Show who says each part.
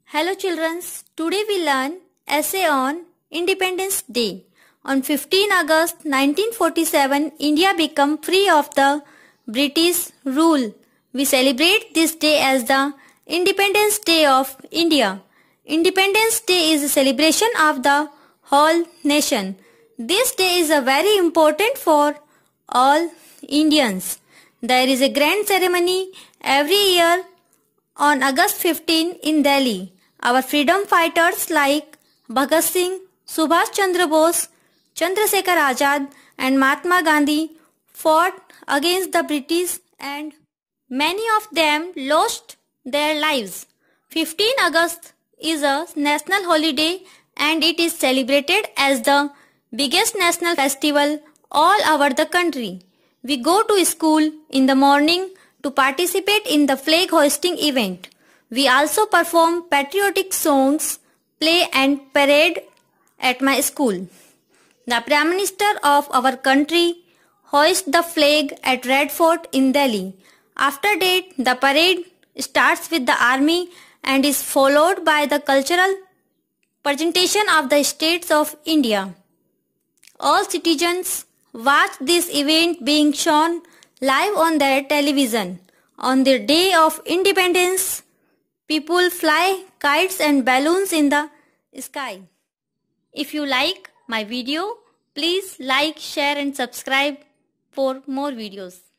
Speaker 1: Hello children, today we learn essay on Independence Day. On 15 August 1947, India became free of the British rule. We celebrate this day as the Independence Day of India. Independence Day is a celebration of the whole nation. This day is very important for all Indians. There is a grand ceremony every year on August 15 in Delhi. Our freedom fighters like Bhagat Singh, Subhash Chandra Bose, Chandrasekhar Azad and Mahatma Gandhi fought against the British and many of them lost their lives. 15 August is a national holiday and it is celebrated as the biggest national festival all over the country. We go to school in the morning to participate in the flag hoisting event. We also perform patriotic songs, play and parade at my school. The Prime Minister of our country hoists the flag at Red Fort in Delhi. After that, the parade starts with the army and is followed by the cultural presentation of the states of India. All citizens watch this event being shown live on their television. On the day of independence, people fly kites and balloons in the sky. If you like my video, please like, share and subscribe for more videos.